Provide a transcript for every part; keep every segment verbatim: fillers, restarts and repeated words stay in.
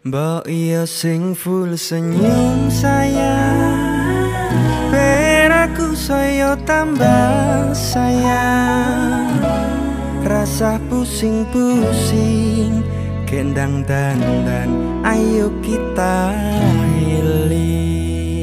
Mbok iya sing full senyum sayang, peraku saya tambah sayang. Rasa pusing-pusing, gendang dandan, ayo kita healing.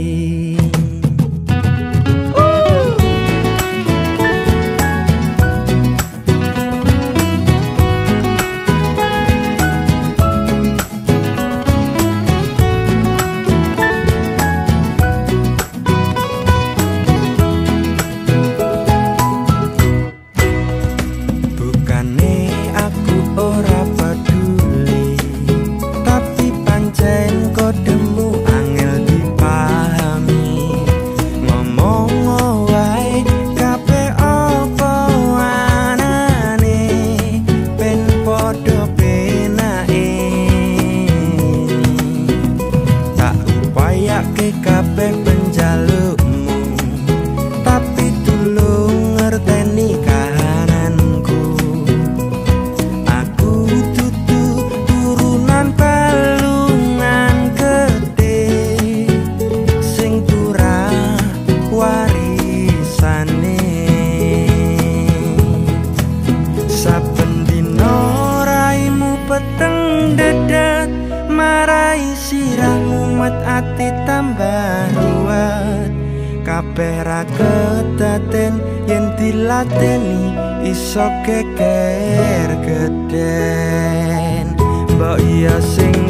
Ora peduli, tapi pancen kodemu angel dipahami. Ngomong wae kabeh apa anane, ben padha penake. Tak upayake kabeh penjalukmu, tapi tulung ngerteni kahananku. Saben dino raimu peteng dedet, marai sirahmu mat ati tambah ruwet. Kabeh ra kedaden yen dilateni iso geger geden. Mbok iya sing